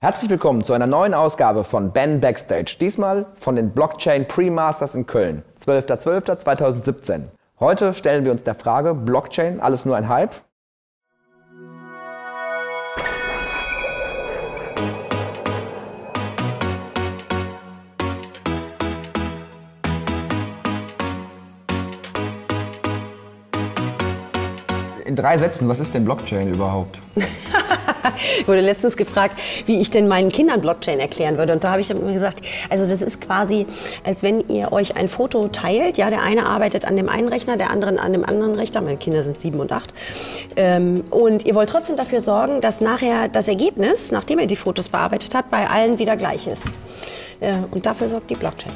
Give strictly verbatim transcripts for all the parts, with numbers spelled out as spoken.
Herzlich willkommen zu einer neuen Ausgabe von Ben Backstage. Diesmal von den Blockchain Pre-Masters in Köln, zwölfter zwölfter zweitausendsiebzehn. Heute stellen wir uns der Frage, Blockchain, alles nur ein Hype? In drei Sätzen, was ist denn Blockchain überhaupt? Ich wurde letztens gefragt, wie ich denn meinen Kindern Blockchain erklären würde. Und da habe ich immer gesagt, also das ist quasi, als wenn ihr euch ein Foto teilt. Ja, der eine arbeitet an dem einen Rechner, der andere an dem anderen Rechner. Meine Kinder sind sieben und acht. Ähm, und ihr wollt trotzdem dafür sorgen, dass nachher das Ergebnis, nachdem ihr die Fotos bearbeitet habt, bei allen wieder gleich ist. Äh, und dafür sorgt die Blockchain.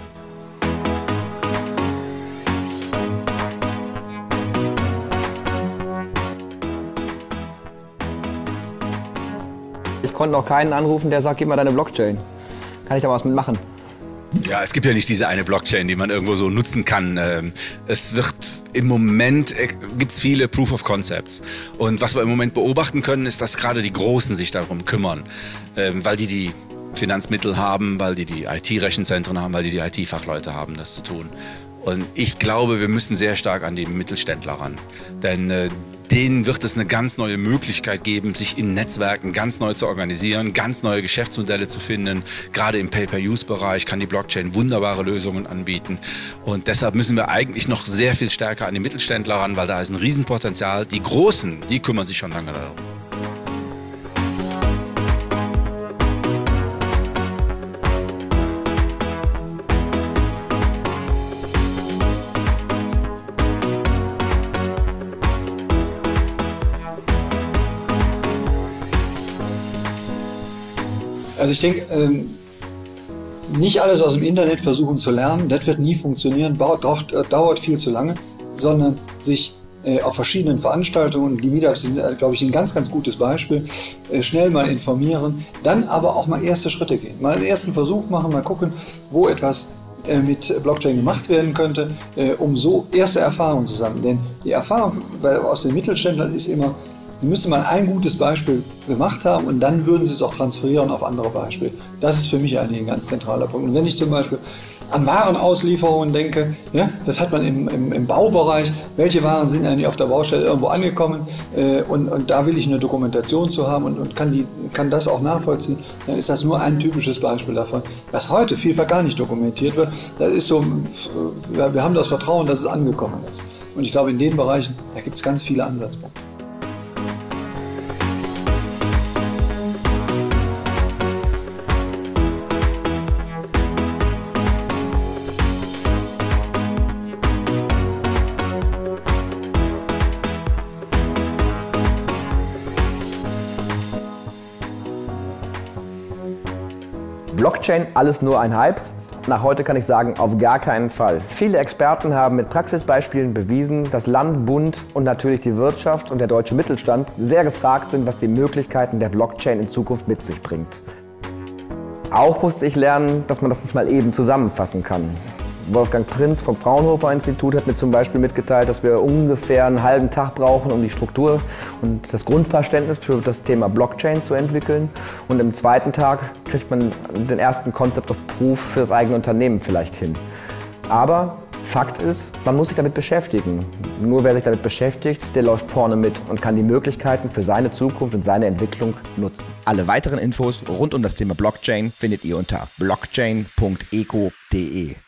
Ich konnte noch keinen anrufen, der sagt, gib mal deine Blockchain. Kann ich da was mitmachen? Ja, es gibt ja nicht diese eine Blockchain, die man irgendwo so nutzen kann. Es wird im Moment, gibt es viele Proof of Concepts. Und was wir im Moment beobachten können, ist, dass gerade die Großen sich darum kümmern, weil die die Finanzmittel haben, weil die die I T-Rechenzentren haben, weil die die I T-Fachleute haben, das zu tun. Und ich glaube, wir müssen sehr stark an die Mittelständler ran. Denn äh, denen wird es eine ganz neue Möglichkeit geben, sich in Netzwerken ganz neu zu organisieren, ganz neue Geschäftsmodelle zu finden. Gerade im Pay-per-Use-Bereich kann die Blockchain wunderbare Lösungen anbieten. Und deshalb müssen wir eigentlich noch sehr viel stärker an die Mittelständler ran, weil da ist ein Riesenpotenzial. Die Großen, die kümmern sich schon lange darum. Also ich denke, ähm, nicht alles aus dem Internet versuchen zu lernen, das wird nie funktionieren, dauert, dauert viel zu lange, sondern sich äh, auf verschiedenen Veranstaltungen, die Meetups sind, äh, glaube ich, ein ganz, ganz gutes Beispiel, äh, schnell mal informieren, dann aber auch mal erste Schritte gehen, mal einen ersten Versuch machen, mal gucken, wo etwas äh, mit Blockchain gemacht werden könnte, äh, um so erste Erfahrungen zu sammeln. Denn die Erfahrung bei, aus den Mittelständlern ist immer, müsste man ein gutes Beispiel gemacht haben und dann würden sie es auch transferieren auf andere Beispiele. Das ist für mich eigentlich ein ganz zentraler Punkt. Und wenn ich zum Beispiel an Warenauslieferungen denke, ja, das hat man im, im, im Baubereich, welche Waren sind eigentlich auf der Baustelle irgendwo angekommen äh, und, und da will ich eine Dokumentation zu haben und, und kann, die, kann das auch nachvollziehen, dann ist das nur ein typisches Beispiel davon. Was heute vielfach gar nicht dokumentiert wird, das ist so, wir haben das Vertrauen, dass es angekommen ist. Und ich glaube, in den Bereichen, da gibt es ganz viele Ansatzpunkte. Blockchain, alles nur ein Hype? Nach heute kann ich sagen, auf gar keinen Fall. Viele Experten haben mit Praxisbeispielen bewiesen, dass Land, Bund und natürlich die Wirtschaft und der deutsche Mittelstand sehr gefragt sind, was die Möglichkeiten der Blockchain in Zukunft mit sich bringt. Auch musste ich lernen, dass man das nicht mal eben zusammenfassen kann. Wolfgang Prinz vom Fraunhofer Institut hat mir zum Beispiel mitgeteilt, dass wir ungefähr einen halben Tag brauchen, um die Struktur und das Grundverständnis für das Thema Blockchain zu entwickeln. Und im zweiten Tag kriegt man den ersten Concept of Proof für das eigene Unternehmen vielleicht hin. Aber Fakt ist, man muss sich damit beschäftigen. Nur wer sich damit beschäftigt, der läuft vorne mit und kann die Möglichkeiten für seine Zukunft und seine Entwicklung nutzen. Alle weiteren Infos rund um das Thema Blockchain findet ihr unter blockchain punkt eco punkt de.